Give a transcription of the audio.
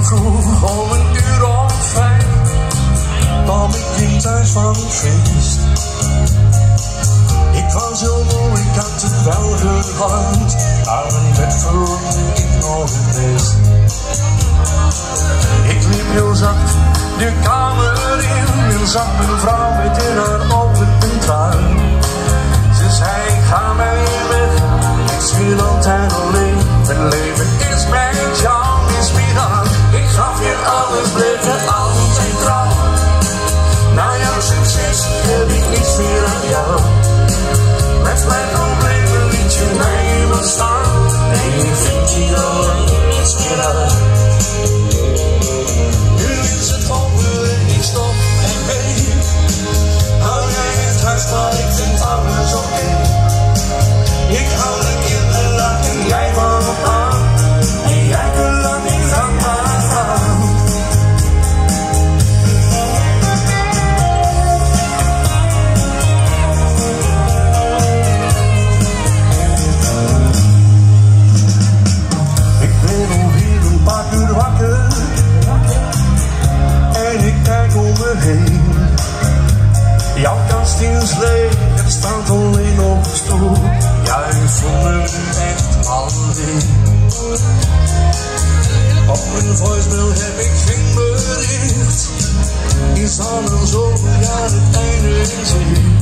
vroeg om 5:00 kwam ik niet thuis van het feest. Ik was heel moe, ik had het wel gehad, maar mijn bed verrong ik nog het meest. Ik liep heel zacht de kamer in en zag mijn vrouw met in haar ogen een traan. Ze zei, ik ga maar weer weg, ik speel altijd alleen. Mijn leven is met jou mismiddag. Ik gaf je alles, bleef je altijd trouw. Na jouw succes heb ik niets meer aan jou. Met mijn problemen liet je mij iemand staan. Nee, nu vind je al niets meer aan. Nu is het over en ik stop en weet. Hou jij het huis, maar ik vind alles oké. Ik hou de kinderen en jij van me aan. En jij kunt lang niet van me gaan. Ik ben alweer een paar uur wakker. En ik kijk om me heen. Jouw kast is leeg, er staat alleen op de stoel. Jij voelt me echt alleen. Op mijn voicemail heb ik geen bericht. Is al een zoveel jaar het einde in zicht.